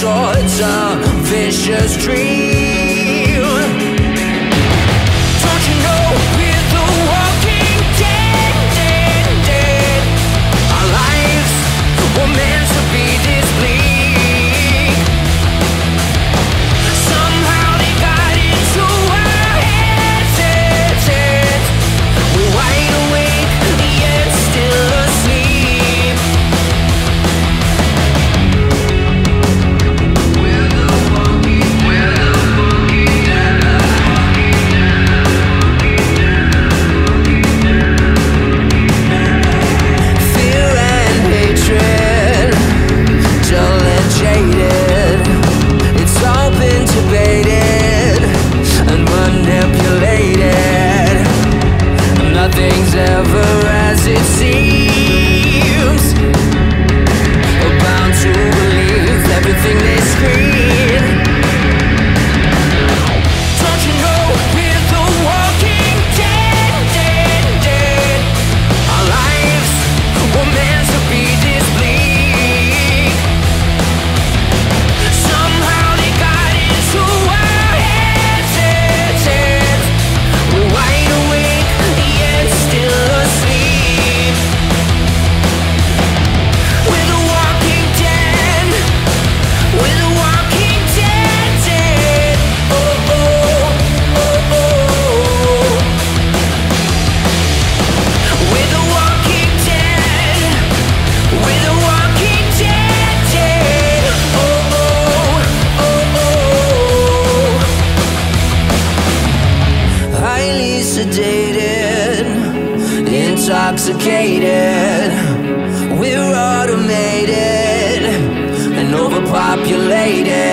towards a vicious dream. Don't you know we're the walking dead, dead, dead? Our lives were meant to be this bleak. Somehow they got into our heads, heads, heads. We're wide awake, yet still asleep. We're the walking dead. Fear and hatred, dull and jaded. It's all been debated and manipulated. Nothing's ever as it seems. We're bound to believe everything they scream. Don't you know we're the walking dead, dead, dead? Our lives were meant to be this bleak. Somehow they got into our heads, heads, heads. We're wide awake, yet still asleep. We're the walking dead. We're the walking dead, dead. Oh, oh, oh, oh. We're the walking dead. We're the walking dead, dead. Oh, oh, oh, oh. Highly sedated, intoxicated. We're automated and overpopulated.